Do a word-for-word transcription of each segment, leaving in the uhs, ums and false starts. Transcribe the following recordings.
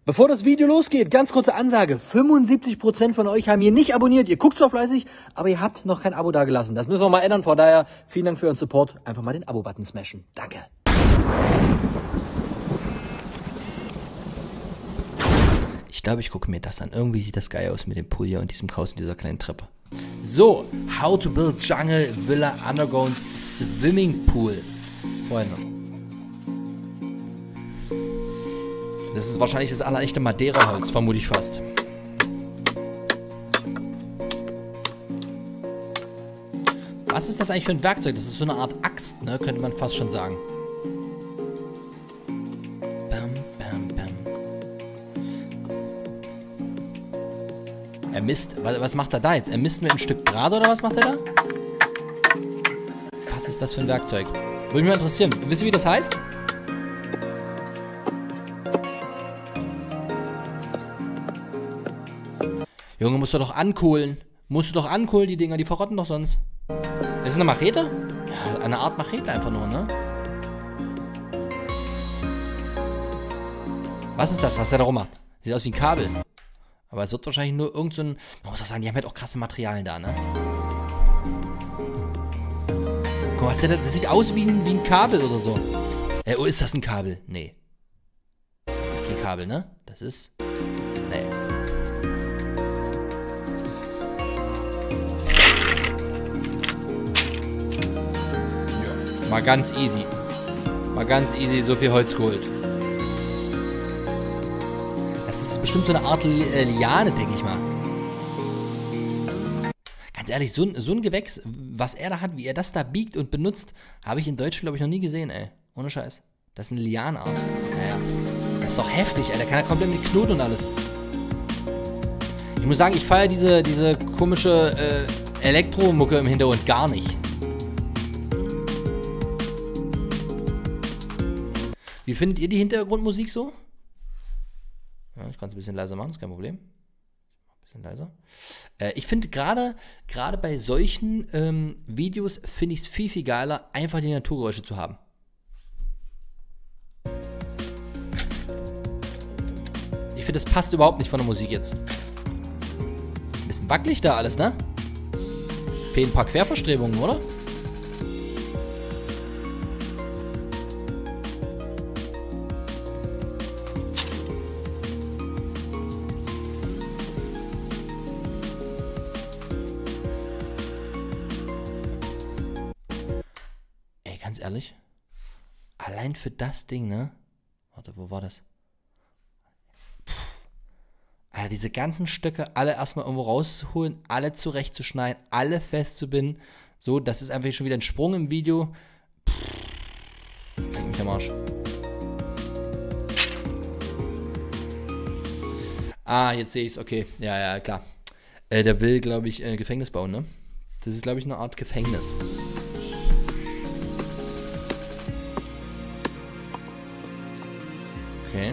Bevor das Video losgeht, ganz kurze Ansage. fünfundsiebzig Prozent von euch haben hier nicht abonniert. Ihr guckt zwar fleißig, aber ihr habt noch kein Abo dagelassen. Das müssen wir mal ändern. Von daher, vielen Dank für euren Support. Einfach mal den Abo-Button smashen. Danke. Ich glaube, ich gucke mir das an. Irgendwie sieht das geil aus mit dem Pool hier und diesem Haus und dieser kleinen Treppe. So, How to Build Jungle Villa Underground Swimming Pool. Freunde. Das ist wahrscheinlich das allerechte Madeira-Holz, vermute ich fast. Was ist das eigentlich für ein Werkzeug? Das ist so eine Art Axt, ne? Könnte man fast schon sagen. Bam, bam, bam. Er misst. Was macht er da jetzt? Er misst mir ein Stück gerade oder was macht er da? Was ist das für ein Werkzeug? Würde mich mal interessieren. Wisst ihr, wie das heißt? Junge, musst du doch ankohlen. Musst du doch ankohlen, die Dinger. Die verrotten doch sonst. Ist es eine Machete? Ja, eine Art Machete einfach nur, ne? Was ist das, was er da rummacht? Sieht aus wie ein Kabel. Aber es wird wahrscheinlich nur irgend so ein... Man muss auch sagen, die haben halt auch krasse Materialien da, ne? Guck mal, was der da... Das sieht aus wie ein, wie ein Kabel oder so. Äh, oh, ist das ein Kabel? Nee. Das ist kein Kabel, ne? Das ist... Nee. Mal ganz easy. Mal ganz easy so viel Holz geholt. Das ist bestimmt so eine Art Liane, denke ich mal. Ganz ehrlich, so ein, so ein Gewächs, was er da hat, wie er das da biegt und benutzt, habe ich in Deutschland, glaube ich, noch nie gesehen, ey. Ohne Scheiß. Das ist eine Lianenart. Naja. Das ist doch heftig, ey. Der kann ja komplett mit Knoten und alles. Ich muss sagen, ich feiere diese, diese komische äh, Elektromucke im Hintergrund gar nicht. Wie findet ihr die Hintergrundmusik so? Ja, ich kann es ein bisschen leiser machen, ist kein Problem. Ein bisschen leiser. Äh, ich finde gerade gerade bei solchen ähm, Videos finde ich es viel, viel geiler, einfach die Naturgeräusche zu haben. Ich finde, das passt überhaupt nicht von der Musik jetzt. Ist ein bisschen wackelig da alles, ne? Fehlen ein paar Querverstrebungen, oder? Ganz ehrlich, allein für das Ding, ne? Warte, wo war das? Puh. Alter, diese ganzen Stöcke alle erstmal irgendwo rauszuholen, alle zurechtzuschneiden, alle festzubinden. So, das ist einfach schon wieder ein Sprung im Video. Leck mich am Arsch. Ah, jetzt sehe ich es, okay. Ja, ja, klar. Äh, der will, glaube ich, ein Gefängnis bauen, ne? Das ist, glaube ich, eine Art Gefängnis. Okay.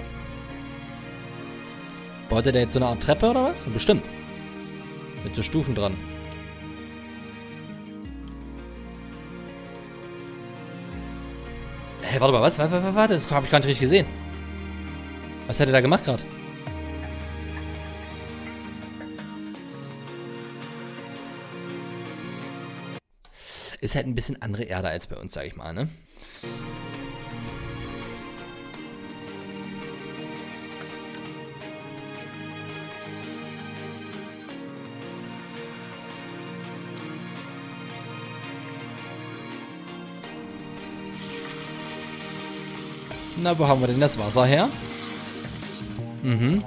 Baut er da jetzt so eine Art Treppe oder was? Bestimmt. Mit so Stufen dran. Hä, hey, warte mal, was? Warte, warte, warte, das habe ich gar nicht richtig gesehen. Was hat er da gemacht gerade? Ist halt ein bisschen andere Erde als bei uns, sage ich mal, ne? Na, wo haben wir denn das Wasser her? Mhm.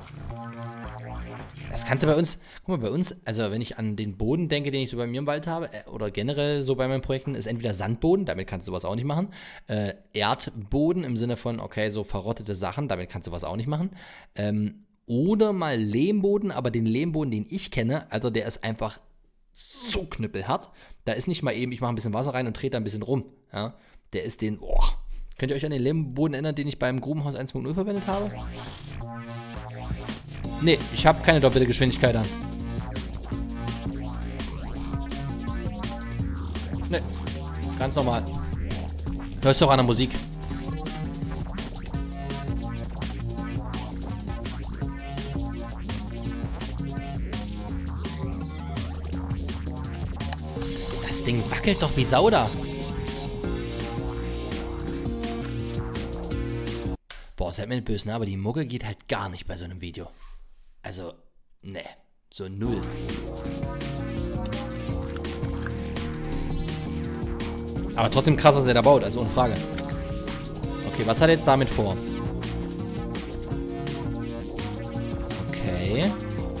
Das kannst du bei uns, guck mal, bei uns, also wenn ich an den Boden denke, den ich so bei mir im Wald habe, äh, oder generell so bei meinen Projekten, ist entweder Sandboden, damit kannst du sowas auch nicht machen, äh, Erdboden im Sinne von, okay, so verrottete Sachen, damit kannst du was auch nicht machen, ähm, oder mal Lehmboden, aber den Lehmboden, den ich kenne, also der ist einfach so knüppelhart, da ist nicht mal eben, ich mache ein bisschen Wasser rein und trete da ein bisschen rum, ja, der ist den, boah. Könnt ihr euch an den Lehmboden erinnern, den ich beim Grubenhaus eins punkt null verwendet habe? Nee, ich habe keine doppelte Geschwindigkeit an. Nee, ganz normal. Hörst du auch an der Musik. Das Ding wackelt doch wie Sau da. Boah, seid mir nicht böse, ne? Aber die Mucke geht halt gar nicht bei so einem Video. Also, ne. So null. Aber trotzdem krass, was er da baut, also ohne Frage. Okay, was hat er jetzt damit vor? Okay.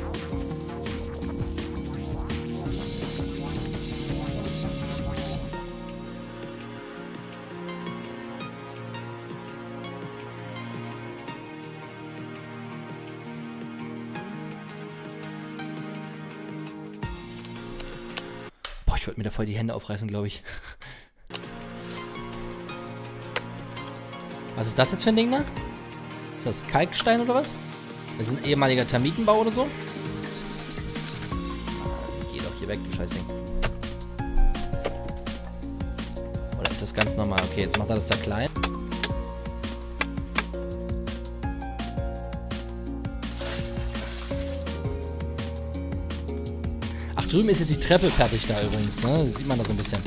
Boah, ich wollte mir da voll die Hände aufreißen, glaube ich. Was ist das jetzt für ein Ding da? Ist das Kalkstein oder was? Das ist ein ehemaliger Termitenbau oder so? Geh doch hier weg, du Scheißding. Oder ist das ganz normal? Okay, jetzt macht er das da klein. Ach, drüben ist jetzt die Treppe fertig da übrigens, ne? Das sieht man da so ein bisschen.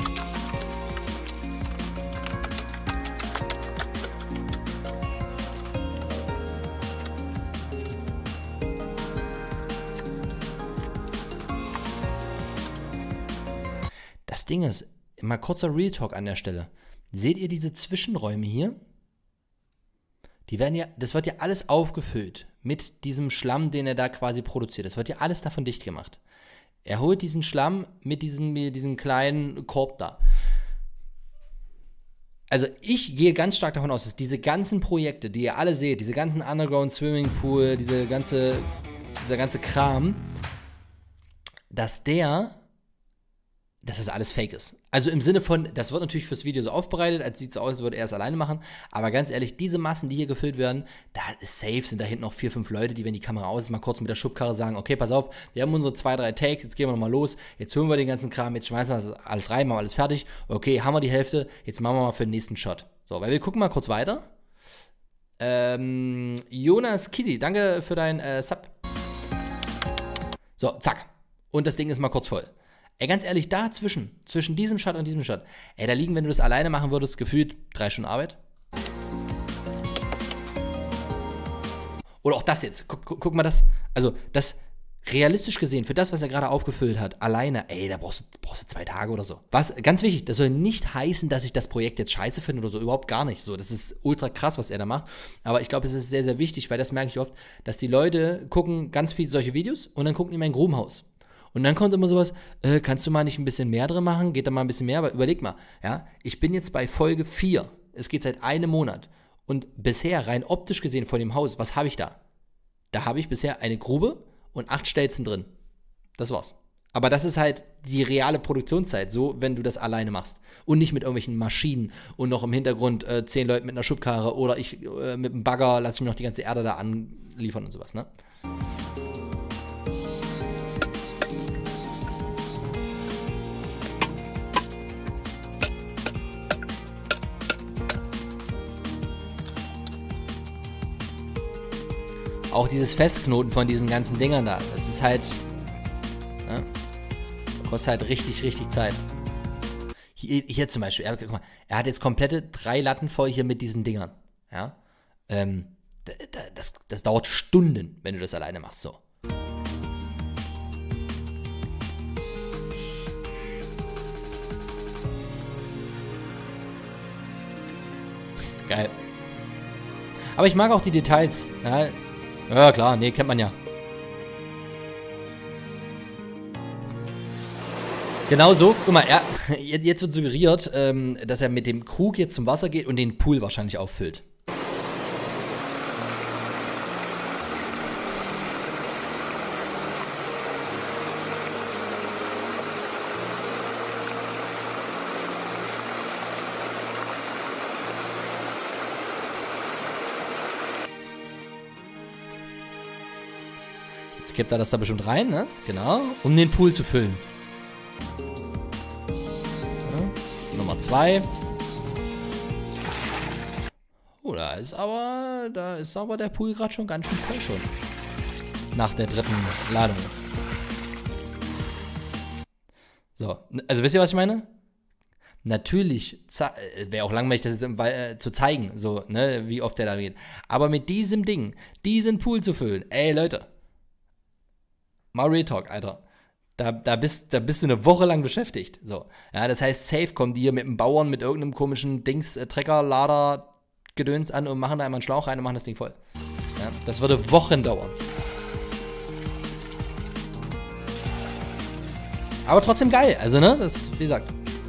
Das Ding ist, mal kurzer Real Talk an der Stelle. Seht ihr diese Zwischenräume hier? Die werden ja, das wird ja alles aufgefüllt mit diesem Schlamm, den er da quasi produziert. Das wird ja alles davon dicht gemacht. Er holt diesen Schlamm mit diesem, mit diesem kleinen Korb da. Also ich gehe ganz stark davon aus, dass diese ganzen Projekte, die ihr alle seht, diese ganzen Underground Swimming Pool, diese ganze, dieser ganze Kram, dass der... dass das alles fake ist. Also im Sinne von, das wird natürlich fürs Video so aufbereitet, als sieht es so aus, als würde er es alleine machen. Aber ganz ehrlich, diese Massen, die hier gefüllt werden, da ist safe, sind da hinten noch vier, fünf Leute, die, wenn die Kamera aus ist, mal kurz mit der Schubkarre sagen, okay, pass auf, wir haben unsere zwei, drei Takes, jetzt gehen wir nochmal los, jetzt holen wir den ganzen Kram, jetzt schmeißen wir das alles rein, machen wir alles fertig. Okay, haben wir die Hälfte, jetzt machen wir mal für den nächsten Shot. So, weil wir gucken mal kurz weiter. Ähm, Jonas Kisi, danke für dein äh, Sub. So, zack. Und das Ding ist mal kurz voll. Ey, ganz ehrlich, dazwischen, zwischen diesem Shot und diesem Shot, ey, da liegen, wenn du das alleine machen würdest, gefühlt drei Stunden Arbeit. Oder auch das jetzt, guck, guck, guck mal das, also das realistisch gesehen, für das, was er gerade aufgefüllt hat, alleine, ey, da brauchst du, brauchst du zwei Tage oder so. Was, ganz wichtig, das soll nicht heißen, dass ich das Projekt jetzt scheiße finde oder so, überhaupt gar nicht so. Das ist ultra krass, was er da macht, aber ich glaube, es ist sehr, sehr wichtig, weil das merke ich oft, dass die Leute gucken ganz viel solche Videos und dann gucken die mein Grubenhaus. Und dann kommt immer sowas, äh, kannst du mal nicht ein bisschen mehr drin machen? Geht da mal ein bisschen mehr? Aber überleg mal, ja, ich bin jetzt bei Folge vier. Es geht seit einem Monat. Und bisher, rein optisch gesehen von dem Haus, was habe ich da? Da habe ich bisher eine Grube und acht Stelzen drin. Das war's. Aber das ist halt die reale Produktionszeit, so, wenn du das alleine machst. Und nicht mit irgendwelchen Maschinen und noch im Hintergrund äh, zehn Leute mit einer Schubkarre oder ich äh, mit einem Bagger lasse ich mir noch die ganze Erde da anliefern und sowas, ne? Auch dieses Festknoten von diesen ganzen Dingern da, das ist halt, ja, kostet halt richtig, richtig Zeit. Hier, hier zum Beispiel, er, guck mal, er hat jetzt komplette drei Latten voll hier mit diesen Dingern, ja. Ähm, das, das dauert Stunden, wenn du das alleine machst, so. Geil. Aber ich mag auch die Details, ja. Ja, klar, nee, kennt man ja. Genau so, guck mal, er, jetzt wird suggeriert, ähm, dass er mit dem Krug jetzt zum Wasser geht und den Pool wahrscheinlich auffüllt. Jetzt kippt er das da bestimmt rein, ne? Genau, um den Pool zu füllen. Ja, Nummer zwei. Oh, da ist aber, da ist aber der Pool gerade schon ganz schön voll schon. Nach der dritten Ladung. So, also wisst ihr, was ich meine? Natürlich, wäre auch langweilig, das jetzt im, äh, zu zeigen, so, ne, wie oft der da geht. Aber mit diesem Ding, diesen Pool zu füllen, ey, Leute, mal Real Talk, Alter. Da, da, bist, da bist du eine Woche lang beschäftigt. So. Ja, das heißt, safe kommen die hier mit einem Bauern mit irgendeinem komischen Dings, äh, Trecker, Lader, Gedöns an und machen da einmal einen Schlauch rein und machen das Ding voll. Ja, das würde Wochen dauern. Aber trotzdem geil. Also, ne, das, wie gesagt.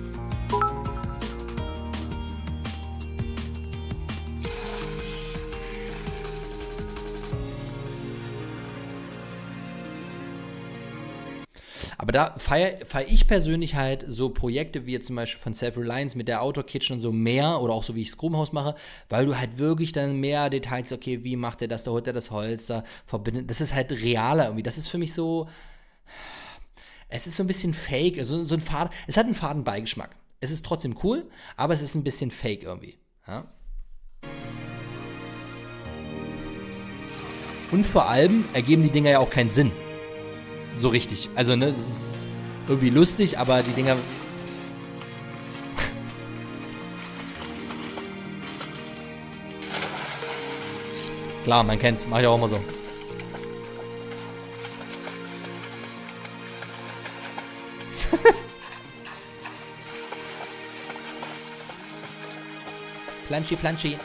Aber da feiere feier ich persönlich halt so Projekte wie jetzt zum Beispiel von Self-Reliance mit der Outdoor-Kitchen und so mehr oder auch so wie ich Scrum-Haus mache, weil du halt wirklich dann mehr Details, okay, wie macht er das, da holt er das Holz, da verbindet, das ist halt realer irgendwie. Das ist für mich so, es ist so ein bisschen fake, so, so ein Faden, es hat einen faden Beigeschmack. Es ist trotzdem cool, aber es ist ein bisschen fake irgendwie. Ja? Und vor allem ergeben die Dinger ja auch keinen Sinn. So richtig. Also, ne, das ist irgendwie lustig, aber die Dinger. Klar, man kennt's. Mach ich auch immer so. Planschi, Planschi.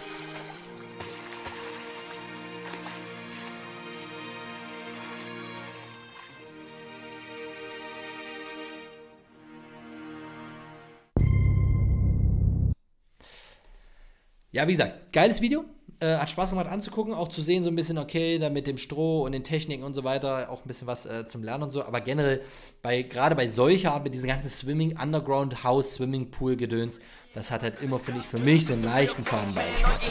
Ja, wie gesagt, geiles Video. Äh, hat Spaß gemacht anzugucken, auch zu sehen, so ein bisschen, okay, da mit dem Stroh und den Techniken und so weiter, auch ein bisschen was äh, zum Lernen und so. Aber generell, bei, gerade bei solcher Art, mit diesem ganzen Swimming, Underground House, Swimmingpool Gedöns, das hat halt immer, finde ich, für mich so einen leichten Fadenbeigeschmack.